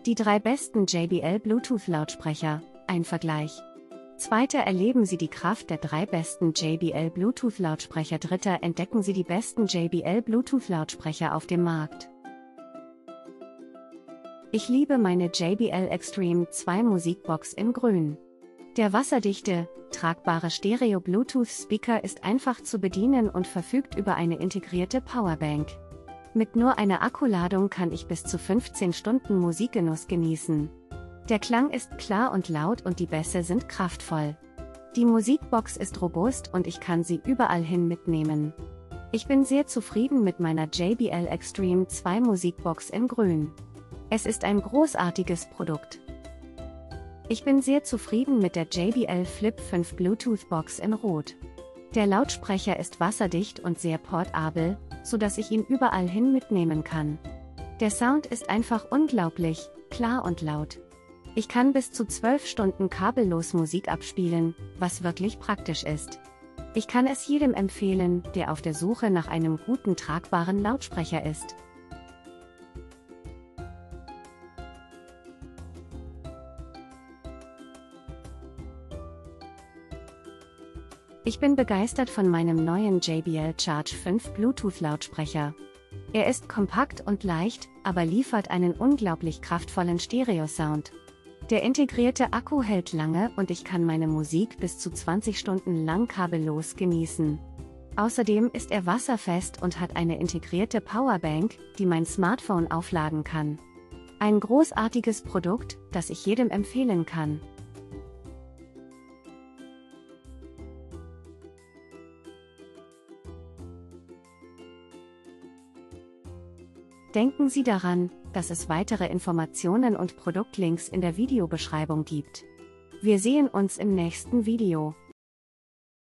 Die 3 besten JBL Bluetooth-Lautsprecher, ein Vergleich. Zweiter, erleben Sie die Kraft der 3 besten JBL Bluetooth-Lautsprecher. Dritter, entdecken Sie die besten JBL Bluetooth-Lautsprecher auf dem Markt. Ich liebe meine JBL Extreme 2 Musikbox in Grün. Der wasserdichte, tragbare Stereo-Bluetooth-Speaker ist einfach zu bedienen und verfügt über eine integrierte Powerbank. Mit nur einer Akkuladung kann ich bis zu 15 Stunden Musikgenuss genießen. Der Klang ist klar und laut und die Bässe sind kraftvoll. Die Musikbox ist robust und ich kann sie überall hin mitnehmen. Ich bin sehr zufrieden mit meiner JBL Extreme 2 Musikbox in Grün. Es ist ein großartiges Produkt. Ich bin sehr zufrieden mit der JBL Flip 5 Bluetooth Box in Rot. Der Lautsprecher ist wasserdicht und sehr portabel, sodass ich ihn überall hin mitnehmen kann. Der Sound ist einfach unglaublich, klar und laut. Ich kann bis zu 12 Stunden kabellos Musik abspielen, was wirklich praktisch ist. Ich kann es jedem empfehlen, der auf der Suche nach einem guten tragbaren Lautsprecher ist. Ich bin begeistert von meinem neuen JBL Charge 5 Bluetooth-Lautsprecher. Er ist kompakt und leicht, aber liefert einen unglaublich kraftvollen Stereo-Sound. Der integrierte Akku hält lange und ich kann meine Musik bis zu 20 Stunden lang kabellos genießen. Außerdem ist er wasserfest und hat eine integrierte Powerbank, die mein Smartphone aufladen kann. Ein großartiges Produkt, das ich jedem empfehlen kann. Denken Sie daran, dass es weitere Informationen und Produktlinks in der Videobeschreibung gibt. Wir sehen uns im nächsten Video.